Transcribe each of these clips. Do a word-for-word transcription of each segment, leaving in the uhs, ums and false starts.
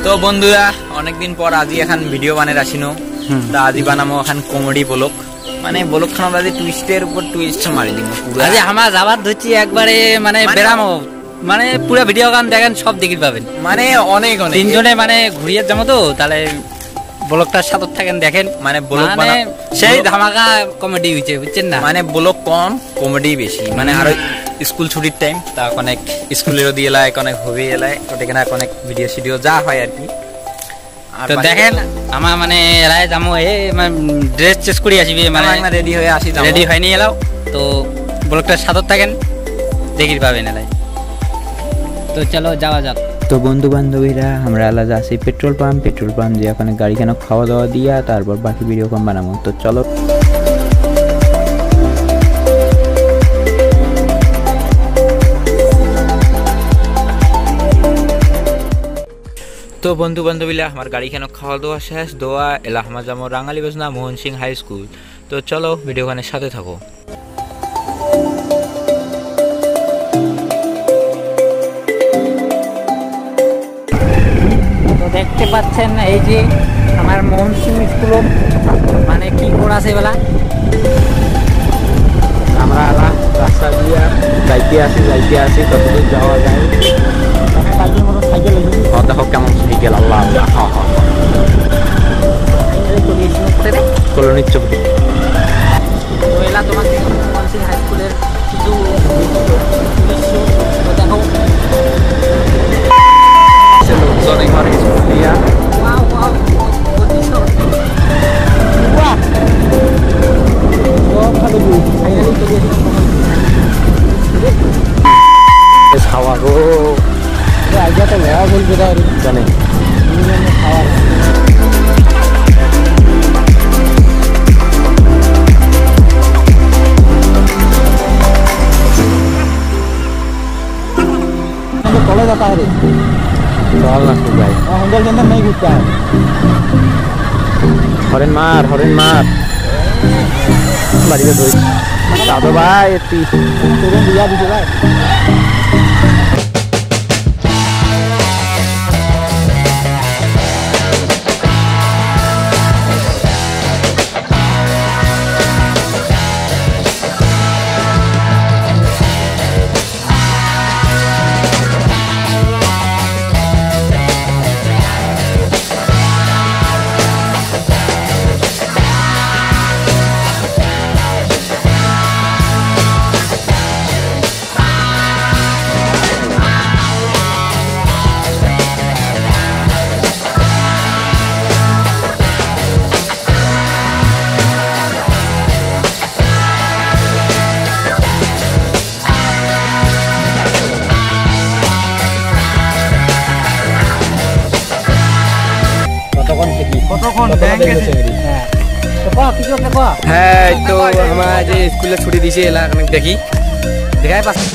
তো বন্ধুরা অনেকদিন পর আজি এখন ভিডিও বানাই রাখিনো তা আজি বানামো এখন কমেডি ব্লগ মানে ব্লগ খানা আজি টুইস্টের উপর টুইস্ট মারি দিব পুরো আজি আমার যাবার ধরছি একবারে মানে বেরামো মানে পুরো ভিডিও গান দেখেন সব দেখি পাবেন মানে অনেক অনেক তিনজনে মানে ঘুরিয়ে যাবো তো তাহলে ব্লগটার সাথে থাকেন দেখেন মানে ব্লগ মানে সেই ধামাকা কমেডি হইছে বুঝছেন না মানে ব্লগ কম কমেডি বেশি মানে আর স্কুল ছুটির টাইম তা অনেক স্কুলেরও দিয়ে এলাই অনেক হবি এলাই ওটাকে না অনেক ভিডিও সিডিও যা হয় আর কি তো দেখেন আমার মানে রায় যাবো এ ড্রেস চেস করে আসবি মানে রেডি হয়ে আসি রেডি হয়নি এলাও তো ব্লগটার সাথে থাকেন দেখি পাবেন এলাই তো চলো যাওয়া যাক তো বন্ধু বান্ধবীরা আমরা আলাদা আছি পেট্রোল পাম্প পেট্রোল পাম্প দিয়ে ওখানে গাড়ি কেন খাওয়া দাওয়া দিয়া তারপর বাকি ভিডিও কম বানাবো তো চলো তো বন্ধু বান্ধবীরা আমার গাড়ি কেন খাওয়া দাওয়া শেষ দোয়া এলা আমার যাবো রাঙ্গালি বাজনা মোহন সিং হাই স্কুল তো চলো ভিডিও গানের সাথে থাকো দেখতে পাচ্ছেন এই যে আমার মোহন সিং স্কুল মানে কি করাছে বেলা আমরা আলা রাস্তা দিয়ে যাইতে আসি যাইতে আসি কতদূর যাওয়া যায় সাইকেল দেখো কেমন সাইকেল আল্লাহ আল্লাহ হা হা কলোনির চোখে এলা তোমাকে মোহন সিং হাই স্কুলের কিছু দেখো লোকজন এখানে স্কুল দিয়া খাওয়া গো আইডিয়াটা নেওয়া বলবে জানে খাওয়া कॉलेज आता है रे चल ना तू भाई हां होंडा के अंदर नहीं घुसता है हॉर्न मार हॉर्न मार बाड़ी में दोस्त दादो भाई इतनी तुरंत दिया दीजिए भाई হ্যাঁ তো আমার যে স্কুলে ছুটি দিয়েছে এলা দেখি দেখাই পাচ্ছি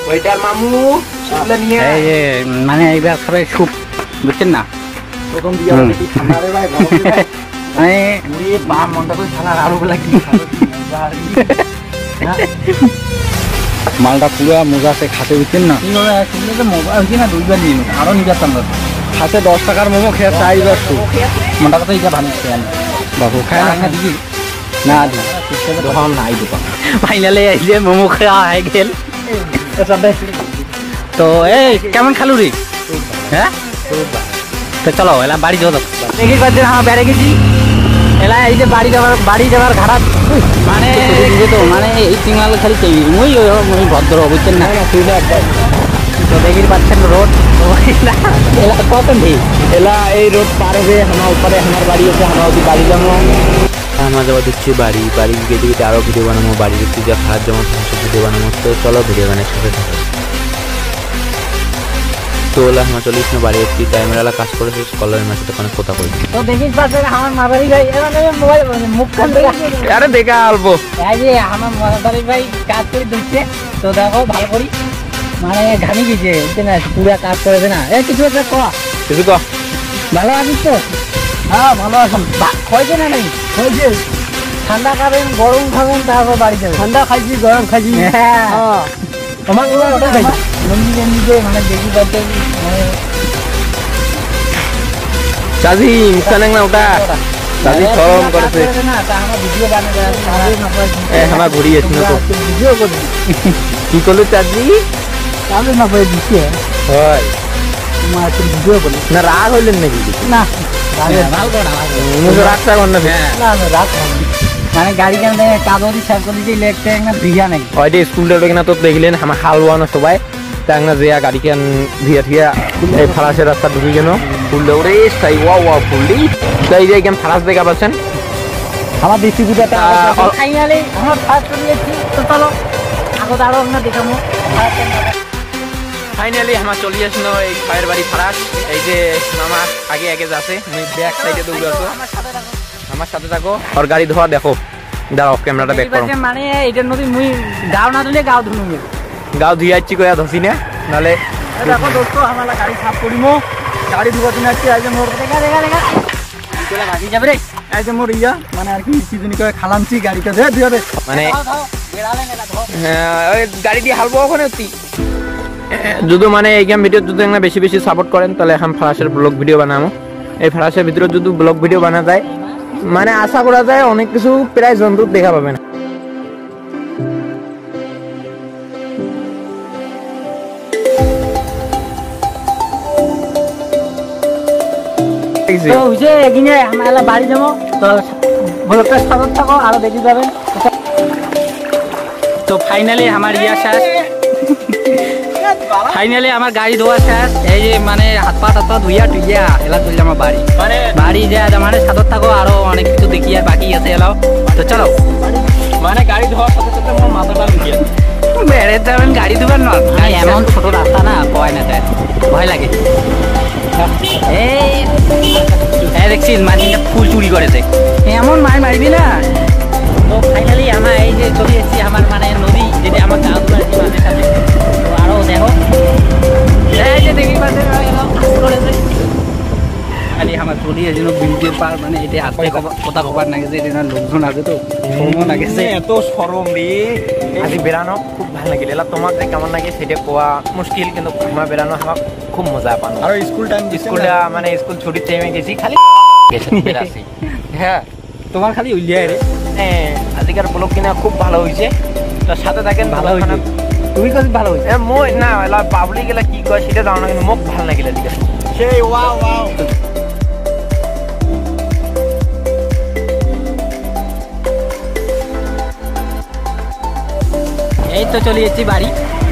ওইটার মামু শুকলা নিয়ে এই যে মানে এইবার খাবে স্যুপ বুঝছেন না প্রথম দিয়া দেখি ঠান্ডা রে ভাই গরম রে মানে উড়ি বা মনটা তো ঠান্ডা আরো বেলা কি মালটা পুরো মজা আছে খাতে বুঝছেন না কি হবে শুনলে তো মোবাইল কি না দুইবার নিয়ে আরো নিয়ে যেতাম না খাতে দশ টাকার মোমো খেয়ে চাই বার মনটা কথা এটা ভালো খেয়াল বাবু খায় না দিদি না দি দোকান নাই দোকান ফাইনালে এই যে মোমো খাওয়া হয়ে গেল তো এই কেমন খালু রে হ্যাঁ তো চলো এলা বাড়ি যাও দেখি কয়েকদিন আমার বেড়ে গেছি এলা এই যে বাড়ি যাবার বাড়ি যাবার ঘাড়া মানে তো মানে এই তিনগাল খালি চাই মুই মুই ভদ্র বুঝছেন না তো দেখি পাচ্ছেন রোড এলা কত নেই এলা এই রোড পার হবে আমার উপরে আমার বাড়ি আছে আমার ওদি বাড়ি যাবো আমরা যাওয়া দিচ্ছি বাড়ি বাড়ি গিয়ে দিকে আরও ভিডিও বানাবো বাড়ি দিচ্ছি যা খাওয়ার যেমন ভিডিও বানাবো তো চলো ভিডিও বানাই সাথে থাকো তো ওলা আমার চল্লিশ না বাড়ি একটি টাইমের কাজ করেছে কলের মাঝে তো অনেক কথা বলছি তো দেখি পাশে আমার মাদারি ভাই মোবাইল মুখ আরে দেখা অল্প এই যে আমার মাদারি ভাই কাজ করে দিচ্ছে তো দেখো ভালো করি মানে ঘামি গেছে না পুরো কাজ করেছে না এই কিছু একটা কয়া কিছু কহ ভালো আছিস তো হ্যাঁ ভালো আছেন হয়েছে না নাই হয়েছে ঠান্ডা খাবেন গরম খাবেন তারপর বাড়ি যাবেন ঠান্ডা খাইছি গরম খাইছি হ্যাঁ আমার ওটা খাইছি লঙ্গি গেঞ্জিতে মানে দেখি পাচ্ছে মানে চাজি মুখটা না ওটা চাজি গরম করেছে না তা আমার ভিডিও বানাতে এ আমার ঘুরি আছে না তো ভিডিও করি কি করলো চাজি তাহলে না পাই দিচ্ছে হয় তোমার ভিডিও করি না রাগ হইলেন নাকি না ভালো করে মুখে রাগটা কর না না না রাগ মানে গাড়ি কেন কাগজি সার করে দিয়েছে ইলেকট্রিক একটা ভিজা নাকি হয়তো স্কুল ডেটে কিনা তো দেখলেন আমার হাল বানো সবাই তাই না যে গাড়ি কেন ভিয়া ঠিয়া এই ফারাসের রাস্তা ঢুকে গেল ফুল দৌড়ে তাই ওয়া ওয়া ফুললি তাই যে কেন ফারাস দেখা পাচ্ছেন আমার ডিস্ট্রিবিউটারটা ফাইনালি আমার ফার্স্ট নিয়েছি তো চলো আগত আরো না দেখাবো ফাইনালি আমার চলে আসলো এই ছয়ের বাড়ি ফারাস এই যে মামা আগে আগে যাচ্ছে আমি ব্যাক সাইডে দৌড়ে আছো আমার সাথে থাকো আর গাড়ি ধোয়া দেখো দাঁড়াও ক্যামেরাটা ব্যাক করো মানে এটার নদী মুই গাও না ধুলে গাও ধুনুঙ্গে গাও ধুই আসছি কয়া ধসি না নালে দেখো দোস্ত আমার গাড়ি সাফ করিমো গাড়ি ধুয়া দিন আসছি আজ মোর দেখা দেখা দেখা কোলা ভাজি যাবে রে এই যে মোর ইয়া মানে আর কি সিজনি করে খালামছি গাড়িটা ধুয়ে ধুয়ে দে মানে বেড়ালে না ধো ওই গাড়ি দিয়ে হালবো ওখানে অতি যদি মানে এই গেম ভিডিও যদি একটা বেশি বেশি সাপোর্ট করেন তাহলে এখন ফারাসের ব্লগ ভিডিও বানাবো এই ফারাসের ভিতরে যদি ব্লগ ভিডিও বানা যায় মানে আশা করা যায় অনেক কিছু প্রায় জন্তু দেখা পাবে না তো যে এগিয়ে আমরা বাড়ি যাবো তো ব্লগটা সাপোর্ট থাকো আরো দেখি যাবেন তো ফাইনালি আমার ইয়া শেষ ফাইনালি আমার গাড়ি ধোয়া শেষ এই যে মানে হাত পা হাত পা ধুইয়া টুইয়া এলা চলে আমার বাড়ি মানে বাড়ি যা মানে সাদর থাকো আরো অনেক কিছু দেখি আর বাকি আছে এলাও তো চলো মানে গাড়ি ধোয়ার সাথে সাথে আমার মাথাটা লুকিয়ে বেড়ে যাবেন গাড়ি ধোবার নয় এমন ছোট রাস্তা না ভয় না তাই ভয় লাগে এই দেখছিস মাঝিটা ফুল চুরি করেছে এমন মার মারবি না তো ফাইনালি আমার এই যে চলে এসেছি আমার মানে নদী যেটা আমার গাঁ ধরে মাঝে সাথে তো আরো দেখো এই যে দেখি পাশে করেছে খালি আমার চলে এসেছিল ব্রিজের পার মানে এটা হাতে কথা কবার না গেছে এটা লোকজন আছে তো সরম না গেছে এত সরম রে আজি বেড়ানো খুব ভালো লাগিল এলা তোমার যে কেমন লাগে সেটা কোয়া মুশকিল কিন্তু আমার বেড়ানো আমার খুব মজা পানো আর স্কুল টাইম স্কুলটা মানে স্কুল ছুটির টাইমে গেছি খালি গেছে বেড়াছি হ্যাঁ তোমার খালি উলিয়ায় রে হ্যাঁ আজকের ব্লগ কিনা খুব ভালো হয়েছে তার সাথে থাকেন ভালো হয়েছে তুমি কাছে ভালো হয়েছে মই না এলা পাবলিক এলা কি কয় সেটা জানো না কিন্তু মোক ভালো লাগিল আজকে সেই ওয়াও ওয়াও এই তো চলে এসেছি বাড়ি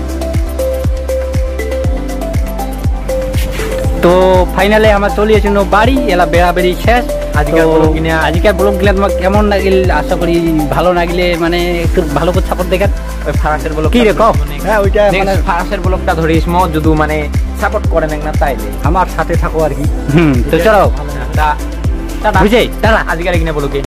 তো ফাইনালি আমার চলে এসেছিল বাড়ি এলা বেড়াবেড়ি শেষ আজকের ব্লগ কিনা আজকের ব্লগ কিনা তোমার কেমন লাগিল আশা করি ভালো লাগিলে মানে একটু ভালো করে সাপোর্ট দেখেন ওই ফারাসের ব্লগ কি রে কও হ্যাঁ ওইটা মানে ফারাসের ব্লগটা ধরিস মো যদি মানে সাপোর্ট করেন না তাইলে আমার সাথে থাকো আর কি হুম তো চলো তা বুঝেই দাঁড়া আজকের এখানে ব্লগে